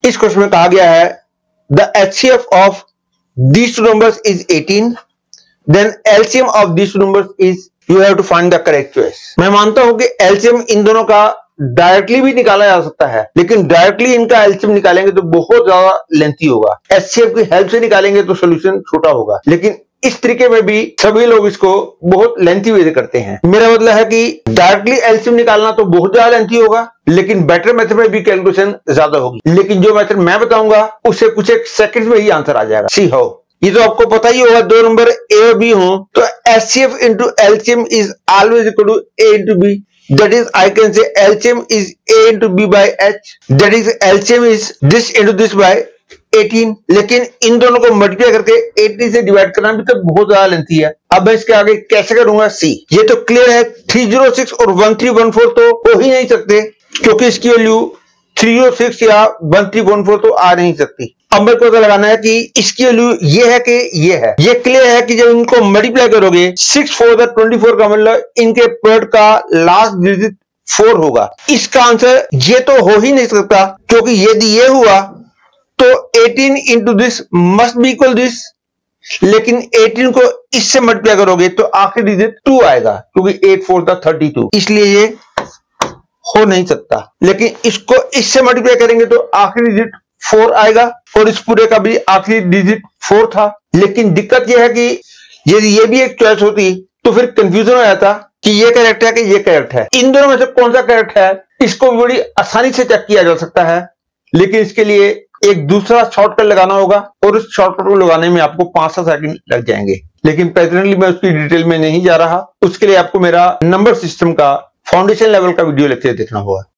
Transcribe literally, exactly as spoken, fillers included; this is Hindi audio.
इस क्वेश्चन में कहा गया है the HCF of these two numbers is eighteen, then L C M of these two numbers is you have to find the correct choice। मैं मानता हूं कि L C M इन दोनों का डायरेक्टली भी निकाला जा सकता है, लेकिन डायरेक्टली इनका L C M निकालेंगे तो बहुत ज्यादा लेंथी होगा। H C F की हेल्प से निकालेंगे तो सोल्यूशन छोटा होगा, लेकिन इस तरीके में भी सभी लोग इसको बहुत लेंथी वे से करते हैं। मेरा मतलब है कि डायरेक्टली L C M निकालना तो बहुत ज्यादा लेंथी होगा, लेकिन बेटर मेथड में भी कैलकुलेशन ज्यादा होगी। लेकिन जो मेथड मैं बताऊंगा उससे कुछ एक सेकंड में ही आंसर आ जाएगा। See how. ये तो आपको पता ही होगा, दो नंबर ए और बी हो तो H C F into L C M is always equal to A into B। That is, I can say L C M is A into B by H। That is, L C M is this into this by eighteen। लेकिन इन दोनों को मल्टीप्लाई करके अस्सी से डिवाइड करना भी तो बहुत ज्यादा लेंथी है। अब मैं इसके आगे कैसे करूंगा? सी। ये तो क्लियर है, तीन सौ छह और तेरह सौ चौदह तो हो ही नहीं सकते, क्योंकि इसकी वैल्यू तीन सौ छह या तेरह सौ चौदह तो आ नहीं सकती। अब मेरे को लगाना है कि इसकी वैल्यू ये है कि ये है। ये क्लियर है कि जब इनको मल्टीप्लाई करोगे six four the twenty four का मतलब इनके प्रोडक्ट का लास्ट डिजिट फोर होगा। इसका आंसर ये तो हो ही नहीं सकता, क्योंकि यदि ये हुआ तो अठारह into this must be equal this, लेकिन अठारह को इससे मल्टीप्लाई करोगे तो आखिरी डिजिट टू आएगा, क्योंकि एट फोर था थर्टी टू, इसलिए ये हो नहीं सकता। लेकिन इसको इससे मल्टीप्लाई करेंगे तो आखिरी डिजिट फोर आएगा, और इस पूरे का भी आखिरी डिजिट फोर था। लेकिन दिक्कत यह है कि यदि ये भी एक चॉइस होती तो फिर कंफ्यूजन हो जाता कि ये करेक्ट है कि ये करेक्ट है। इन दोनों में से कौन सा करेक्ट है इसको बड़ी आसानी से चेक किया जा सकता है, लेकिन इसके लिए एक दूसरा शॉर्टकट लगाना होगा, और उस शॉर्टकट को लगाने में आपको पांच सात सेकंड लग जाएंगे। लेकिन प्रेजेंटली मैं उसकी डिटेल में नहीं जा रहा, उसके लिए आपको मेरा नंबर सिस्टम का फाउंडेशन लेवल का वीडियो लेक्चर देखना होगा।